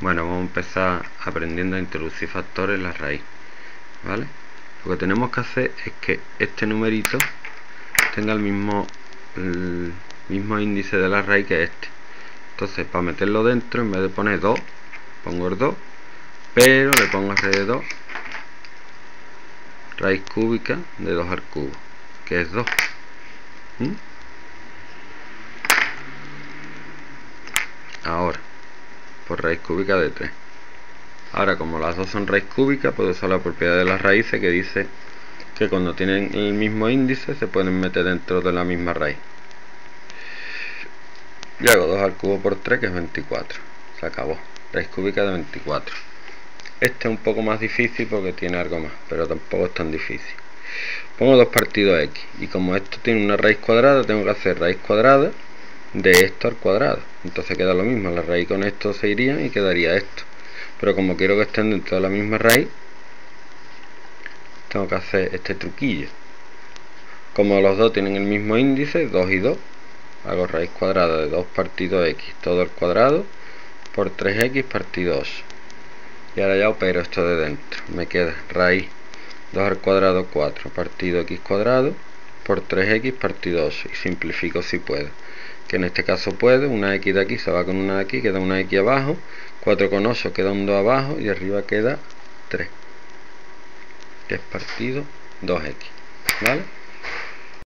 Bueno, vamos a empezar aprendiendo a introducir factores en la raíz, ¿vale? Lo que tenemos que hacer es que este numerito tenga el mismo índice de la raíz que este. Entonces, para meterlo dentro, en vez de poner 2, pongo el 2, pero le pongo alrededor raíz cúbica de 2 al cubo, que es 2. Ahora, por raíz cúbica de 3. Ahora, como las dos son raíz cúbica, puedo usar la propiedad de las raíces que dice que cuando tienen el mismo índice se pueden meter dentro de la misma raíz. Y hago 2 al cubo por 3, que es 24. Se acabó. Raíz cúbica de 24. Este es un poco más difícil porque tiene algo más, pero tampoco es tan difícil. Pongo 2 partidos x, y como esto tiene una raíz cuadrada, tengo que hacer raíz cuadrada de esto al cuadrado. Entonces queda lo mismo, la raíz con esto se iría y quedaría esto. Pero como quiero que estén dentro de la misma raíz, tengo que hacer este truquillo. Como los dos tienen el mismo índice, 2 y 2, hago raíz cuadrada de 2 partido x todo al cuadrado por 3x partido 8. Y ahora ya opero esto de dentro. Me queda raíz 2 al cuadrado 4 partido x cuadrado por 3x partido 8. Y simplifico si puedo. Que en este caso puedo, una x de aquí se va con una de aquí, queda una x abajo, 4 con 8 queda un 2 abajo y arriba queda 3, que es partido 2x, ¿vale?